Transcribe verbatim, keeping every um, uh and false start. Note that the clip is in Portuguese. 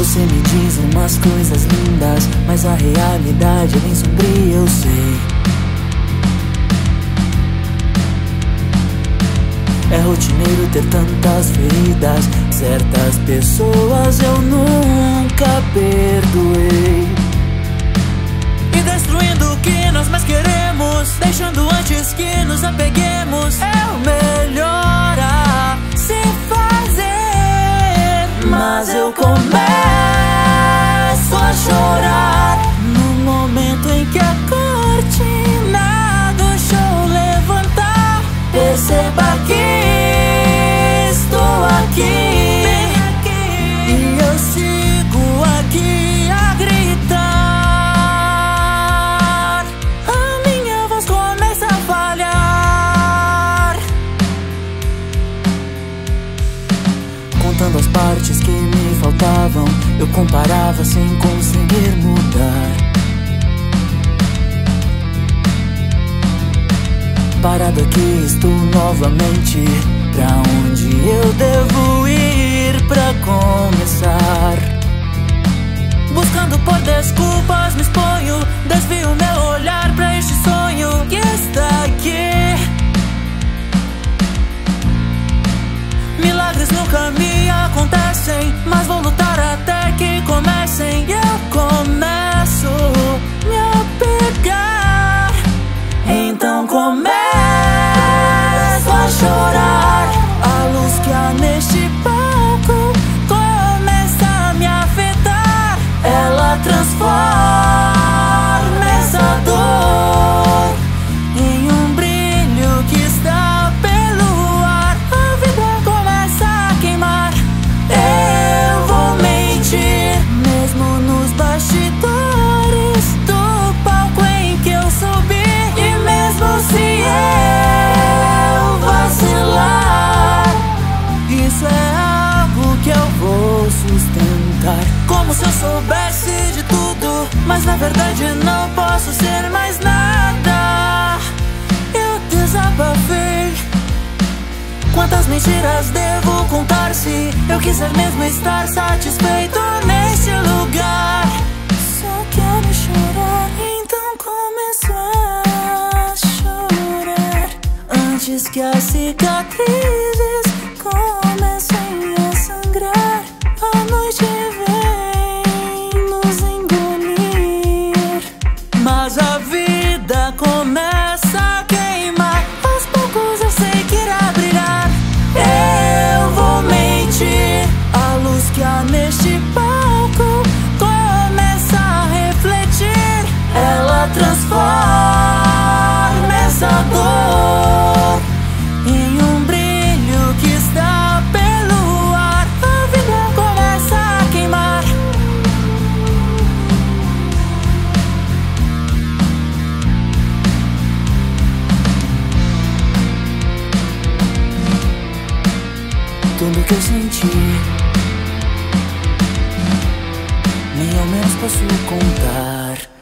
Você me diz umas coisas lindas, mas a realidade é bem sombria, eu sei. É rotineiro ter tantas feridas, certas pessoas eu nunca perdoei. E destruindo o que nós mais queremos, deixando antes que nos apeguemos, é o melhor a se fazer. Mas eu começo a chorar no momento em que a cortina do show levantar. Perceba que estou aqui, e eu sigo aqui a gritar. A minha voz começa a falhar, contando as partes que me faltavam. Eu comparava sem conseguir mudar. Parado aqui estou novamente. Pra onde eu devo ir pra começar? Buscando por desculpas me exponho, desvio meu olhar pra este sonho que está aqui. Milagres nunca me acontecem, mas vou lutar até que comecem. E eu começo a me apegar. Então começo a chorar. A luz que há neste palco começa a me afetar. Ela transforma essa dor em um brilho que está pelo ar. A vida começa a queimar. Eu vou mentir, mesmo nos bastidores do palco em que eu subi. E mesmo se eu vacilar, isso é algo que eu vou sustentar. Como se eu soubesse de tudo, mas na verdade não posso ser mais nada. Eu desabafei. Quantas mentiras devo contar se eu quiser mesmo estar satisfeito neste lugar? Só quero chorar, então começo a chorar antes que as cicatrizes comecem a sangrar. A noite vem nos engolir, mas a vida começa a queimar. aos poucos eu sei que irá brilhar. Eu vou mentir, a luz que há neste palco começa a refletir. Ela transforma essa dor em um brilho que está pelo ar. A vida começa a queimar. Tudo que eu senti, nem ao menos posso contar.